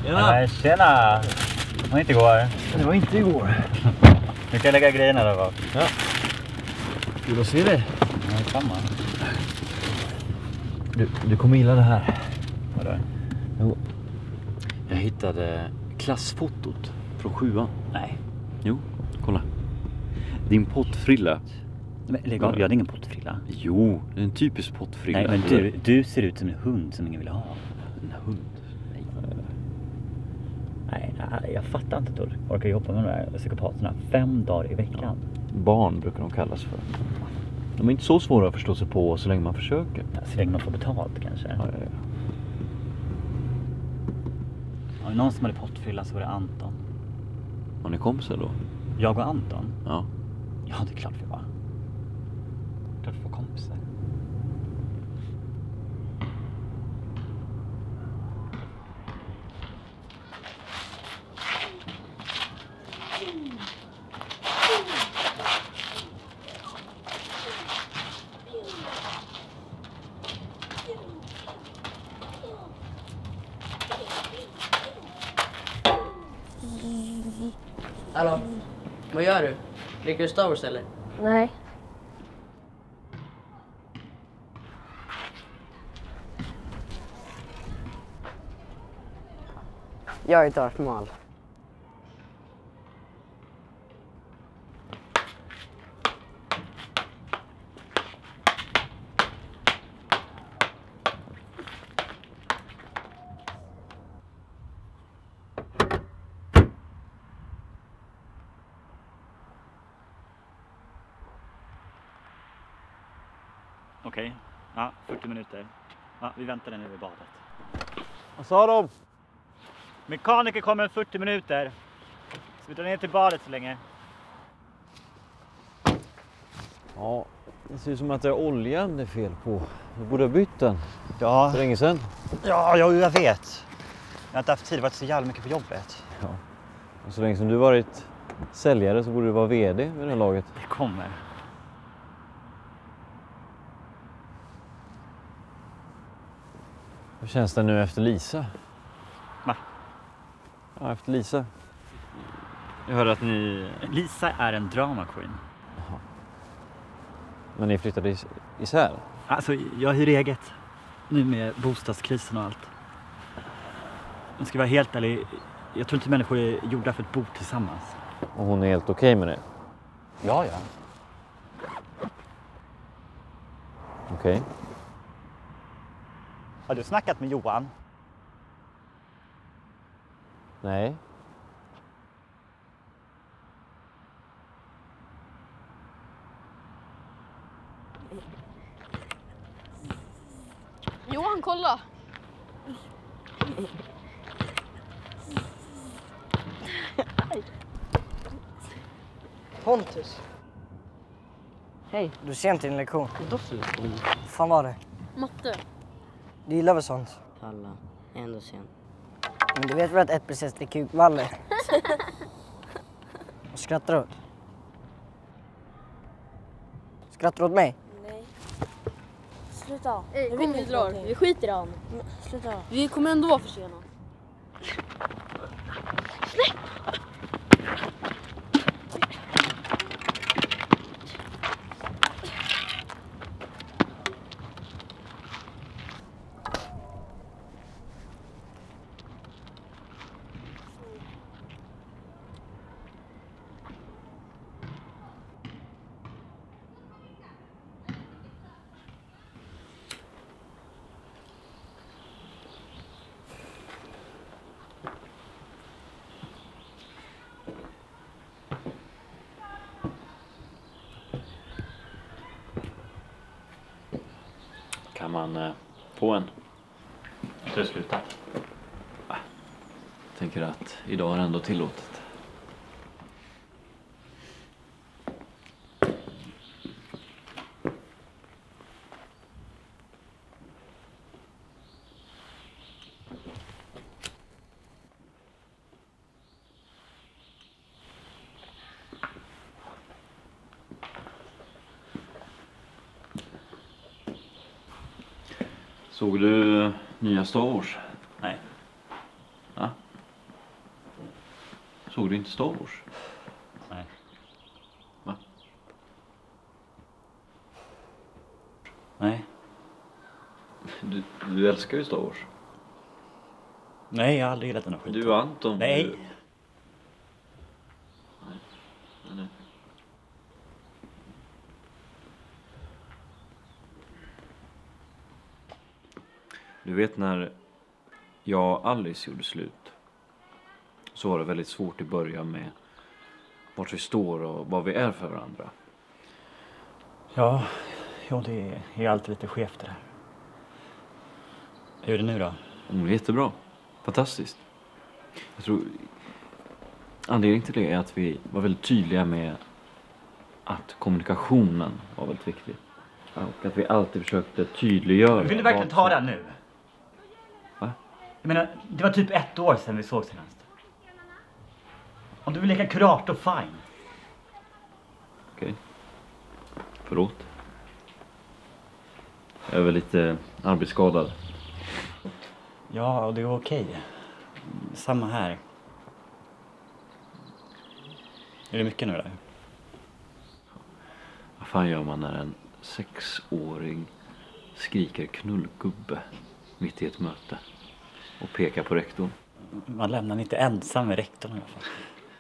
Tjena! Tjena! Det var inte igår. Det var inte igår. Nu kan jag lägga grejerna där bak. Ja. Kul att se dig. Ja, samma. Du kommer gilla det här. Vadå? Jo. Jag hittade klassfotot från 7:an. Nej. Jo, kolla. Din pottfrilla. Men lägg av, jag hade ingen pottfrilla. Jo, det är en typisk pottfrilla. Nej, men du ser ut som en hund som ingen vill ha. En hund? Nej, jag fattar inte att du orkar jobba med de där psykopaterna 5 dagar i veckan. Barn brukar de kallas för. De är inte så svåra att förstå sig på så länge man försöker. Ja, så länge man får betalt kanske. Ja. Om någon som hade pottfrilla så var det Anton. Har ni kompisar då? Jag och Anton? Ja. Ja, det är klart vi var. Klart vi var kompisar. Hallå, vad gör du? Dricker du Star Wars eller? Nej. Jag är Darth Maul. Okej. Ja, 40 minuter. Ja, vi väntar den över badet. Vad sa de? Mekaniker kommer om 40 minuter. Så vi drar ner till badet så länge. Ja, det ser ut som att det är oljan det är fel på. Du borde ha bytt den. Ja. För länge sedan. Ja, jag vet. Jag har inte haft tid, det har varit så jävla mycket på jobbet. Ja. Och så länge som du varit säljare så borde du vara vd vid det här laget. Det kommer. Hur känns det nu efter Lisa? Va? Ja, efter Lisa. Jag hörde att ni... Lisa är en drama queen. Jaha. Men ni flyttade isär? Alltså, jag hyr eget. Nu med bostadskrisen och allt. Jag ska vara helt ärlig. Jag tror inte människor är gjorda för att bo tillsammans. Och hon är helt okej med det? Ja. Okej. Har du snackat med Johan? Nej. Johan, kolla! Pontus. Hej. Du är sent till din lektion. Vad fan var det? Matte. Du gillar väl sånt? Alla, ändå sen. Men du vet väl att 1 + 1 är kukvaller? Vad skrattar du åt? Skrattar du åt mig? Nej. Sluta. Ey, kom vi drar. Vi skiter i han. Sluta. Vi kommer ändå vara för sena. Kan man få en? Jag tror jag slutar. Jag tänker att idag är det ändå tillåtet. Såg du nya Star Wars? Nej. Ja? Såg du inte Star Wars? Nej. Va? Nej. Du älskar ju Star Wars. Nej, jag har aldrig gillat den här skiten. Du och Anton. Nej. Nej. Du vet när jag och Alice gjorde slut, så var det väldigt svårt i början med vart vi står och vad vi är för varandra. Ja, det är alltid lite skevt det där. Hur är det nu då? Jättebra. Fantastiskt. Jag tror anledningen till det är att vi var väldigt tydliga med att kommunikationen var väldigt viktig. Och att vi alltid försökte tydliggöra. Vill du verkligen ta den nu? Va? Jag menar, det var typ 1 år sedan vi såg senast. Om du vill leka kurator, fine. Okej. Förlåt. Jag är väl lite arbetsskadad. Ja, och det är okej. Samma här. Är det mycket nu där? Vad fan gör man när en 6-åring skriker knullgubbe mitt i ett möte och pekar på rektorn? Man lämnar inte ensam med rektorn i alla fall.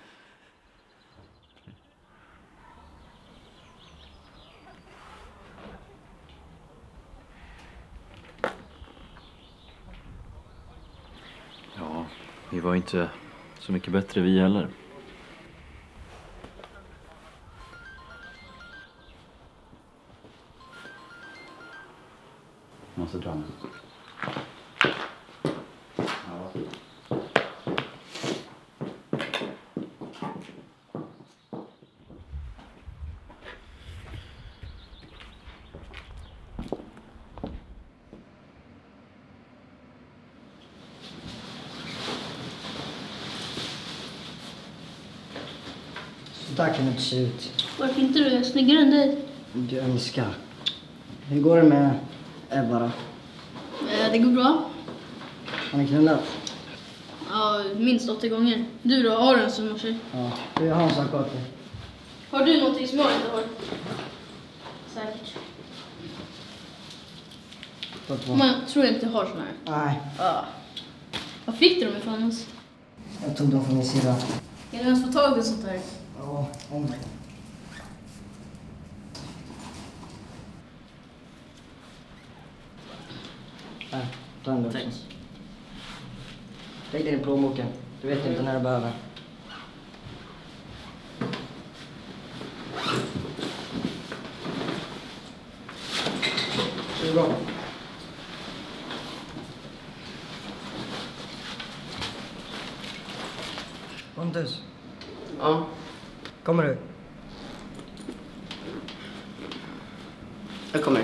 Ja, vi var inte så mycket bättre vi heller. Måste dra mig. Ja. Så där kan det inte se ut. Varför inte du? Jag är snyggare än dig. Du önskar. Hur går det med Ebba då? Det går bra. Har ni knullat? Ja, minst 80 gånger. Du då, har du en sån tjej? Ja. Du har en sak åt dig. Har du någonting som jag inte har? Säkert. Man tror jag inte har sån här. Nej, Ja. Vad fick du dem ifrån ens? jag tog dem från min sida. Kan du ens få tag i sånt här? Ja, om det. Här, ta den också. Tack. Lägg den i plånboken. Du vet inte när du behöver. Det är bra. Pontus, Ja. kommer du? Jag kommer.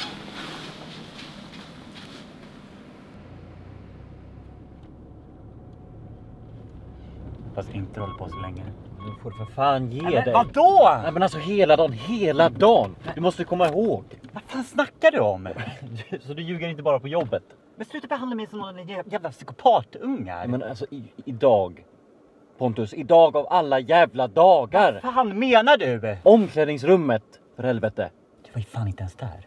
Fast inte håller på så länge. Du får för fan ge Men dig. vadå? Nej men alltså hela dagen. Du måste komma ihåg. Vad fan snackar du om? Så du ljuger inte bara på jobbet. Men sluta behandla mig som någon jävla psykopatungar. Men alltså idag. Pontus, idag av alla jävla dagar. Vad fan menar du? Omklädningsrummet, för helvete. Du var ju fan inte ens där.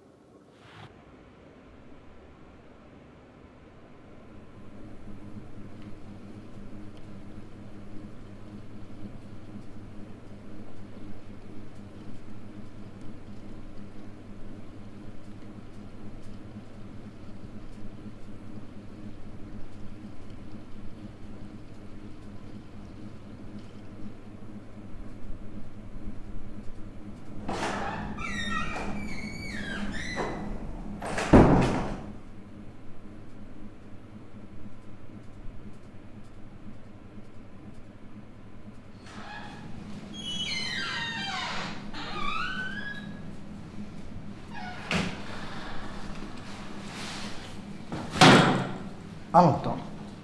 Anton.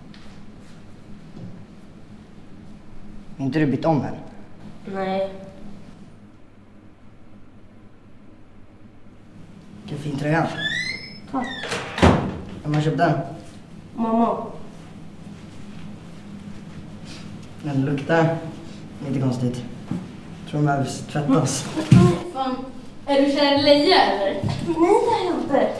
Är inte du bytt om än? Nej. Vilken fin tröja. Tack. Vem har köpt den? Mamma. Den luktar lite konstigt. Tror de behöver tvättas. Fan, är du kär i Leia eller? Nej, det är jag inte.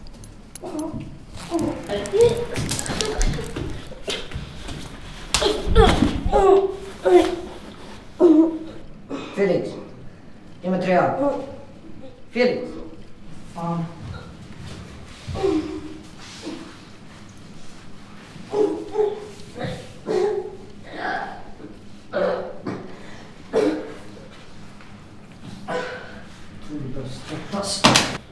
Felix, ge mig tröjan. Felix. Fan. Jag tror det behövs tvättas.